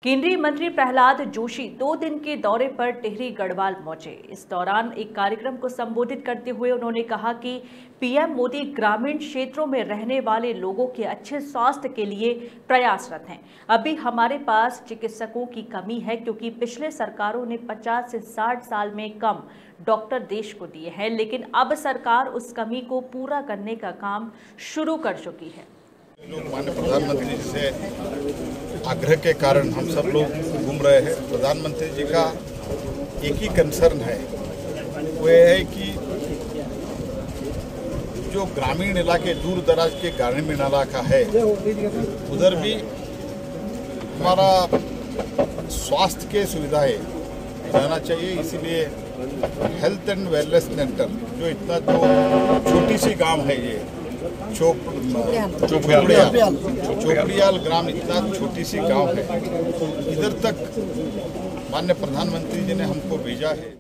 केंद्रीय मंत्री प्रहलाद जोशी 2 दिन के दौरे पर टिहरी गढ़वाल पहुंचे। इस दौरान एक कार्यक्रम को संबोधित करते हुए उन्होंने कहा कि पीएम मोदी ग्रामीण क्षेत्रों में रहने वाले लोगों के अच्छे स्वास्थ्य के लिए प्रयासरत हैं। अभी हमारे पास चिकित्सकों की कमी है क्योंकि पिछले सरकारों ने 50 से 60 साल में कम डॉक्टर देश को दिए हैं, लेकिन अब सरकार उस कमी को पूरा करने का काम शुरू कर चुकी है। माननीय प्रधानमंत्री जी से आग्रह के कारण हम सब लोग घूम रहे हैं। प्रधानमंत्री जी का एक ही कंसर्न है, वो ये है कि जो ग्रामीण इलाके, दूर दराज के ग्रामीण इलाका है, उधर भी हमारा स्वास्थ्य के सुविधाएं रहना चाहिए। इसीलिए हेल्थ एंड वेलनेस सेंटर, जो इतना जो छोटी सी गांव है, ये चोपड़ियाल ग्राम, इतना छोटी सी गांव है, इधर तक माननीय प्रधानमंत्री जी ने हमको भेजा है।